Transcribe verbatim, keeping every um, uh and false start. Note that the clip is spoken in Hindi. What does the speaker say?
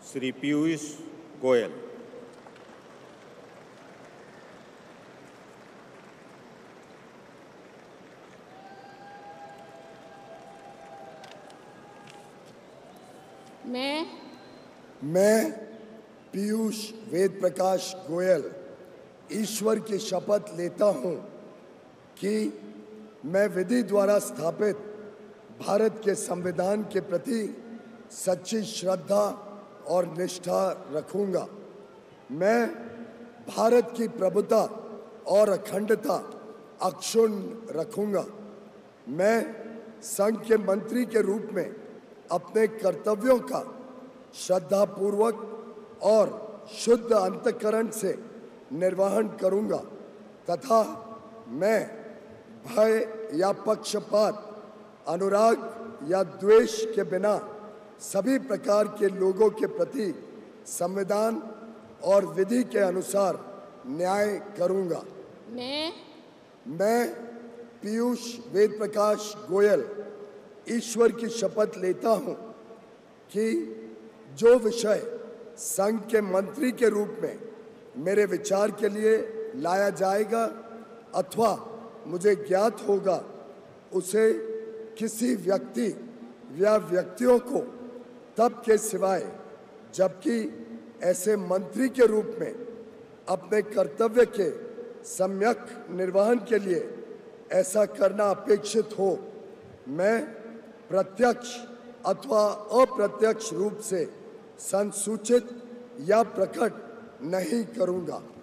श्री पीयूष गोयल। मैं मैं पीयूष वेद प्रकाश गोयल ईश्वर की शपथ लेता हूं कि मैं विधि द्वारा स्थापित भारत के संविधान के प्रति सच्ची श्रद्धा और निष्ठा रखूंगा। मैं भारत की प्रभुता और अखंडता अक्षुण्ण रखूंगा। मैं संघ के मंत्री के रूप में अपने कर्तव्यों का श्रद्धापूर्वक और शुद्ध अंतःकरण से निर्वहन करूंगा तथा मैं भय या पक्षपात, अनुराग या द्वेष के बिना सभी प्रकार के लोगों के प्रति संविधान और विधि के अनुसार न्याय करूंगा। मैं मैं पीयूष वेद प्रकाश गोयल ईश्वर की शपथ लेता हूं कि जो विषय संघ के मंत्री के रूप में मेरे विचार के लिए लाया जाएगा अथवा मुझे ज्ञात होगा, उसे किसी व्यक्ति या व्यक्तियों को तब के सिवाय जबकि ऐसे मंत्री के रूप में अपने कर्तव्य के सम्यक निर्वहन के लिए ऐसा करना अपेक्षित हो, मैं प्रत्यक्ष अथवा अप्रत्यक्ष रूप से संसूचित या प्रकट नहीं करूंगा।